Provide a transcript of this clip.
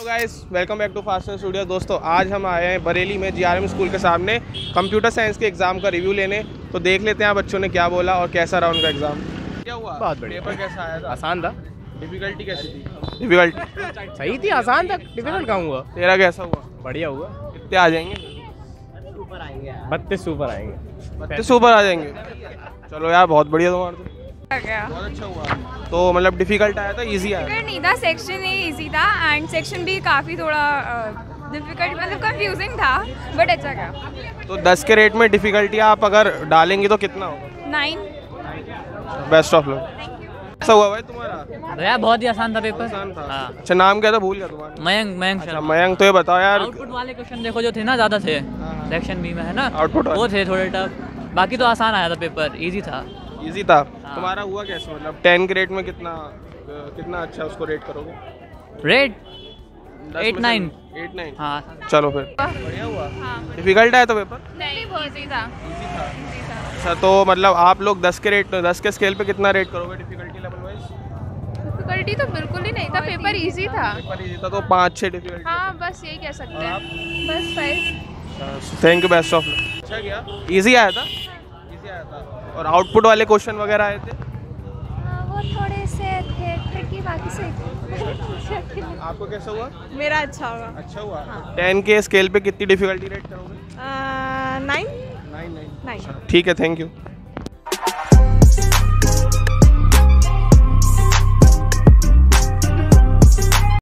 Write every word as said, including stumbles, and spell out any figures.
Hello guys, welcome back to Faster Studio. दोस्तों आज हम आए हैं बरेली में जीआरएम स्कूल के सामने कंप्यूटर साइंस के एग्ज़ाम का रिव्यू लेने। तो देख लेते हैं बच्चों ने क्या बोला और कैसा रहा उनका एग्ज़ाम। क्या हुआ? बहुत बढ़िया। पेपर कैसा आया था? आसान था। डिफिकल्टी कैसी थी? डिफिकल्टी सही थी, आसान था। डिफिकल्ट कहाँ हुआ? तेरा कैसा हुआ? बढ़िया हुआ। कितने आ जाएंगे? बत्तीस ऊपर आएंगे। बत्तीस ऊपर आ जाएंगे। चलो यार, बहुत बढ़िया तुम्हारा तो। बहुत अच्छा हुआ। तो मतलब डिफिकल्ट आया था, इजी आया? नहीं था, सेक्शन ही इजी था एंड सेक्शन भी काफ़ी थोड़ा डिफिकल्ट मतलब कंफ्यूजिंग था, बट अच्छा गया। तो दस के रेट में डिफिकल्टी आप अगर डालेंगे तो कितना होगा? नाइन। Best of luck. कैसा हुआ भाई तुम्हारा? यार बहुत ही आसान था पेपर। आसान था। हाँ। अच्छा, नाम क्या था? भूल गया तुम्हारा। मयंक मयंक अच्छा शर्मा। मयंक, तो ये बताओ यार, आउटपुट वाले क्वेश्चन देखो जो थे ना, ज़्यादा थे सेक्शन बी में, है ना? आउटपुट वो थे थोड़े टफ, बाकी तो आसान आया था पेपर, इजी था। इजी था। तुम्हारा हुआ कैसे? मतलब टेन के रेट में कितना कितना अच्छा उसको रेट करोगे? Rate eight nine. Eight nine. हाँ। चलो फिर बढ़िया हुआ। डिफिकल्ट आया था पेपर? नहीं, बहुत इजी था। इजी था। अच्छा, तो मतलब आप लोग दस के रेट दस के स्केल पे कितना रेट करोगे डिफिकल्टी लेवल वाइज? डिफिकल्टी तो बिल्कुल ही नहीं था, पेपर इजी था। पेपर इजी था तो पाँच छः डिफिकल्टी। हाँ, बस यही कह सकते हैं। बस five. Thank you, best of luck. अच्छा गया, इजी आया था? इजी आया था। और आउटपुट वाले क्वेश्चन वगैरह आए थे? वो थोड़े से थे ट्रिकी, बाकी से आपको कैसा हुआ? मेरा अच्छा होगा। अच्छा हुआ। टेन के स्केल पे कितनी डिफिकल्टी रेट करोगे? नाइन। Nine nine. नाइन। ठीक है, थैंक यू।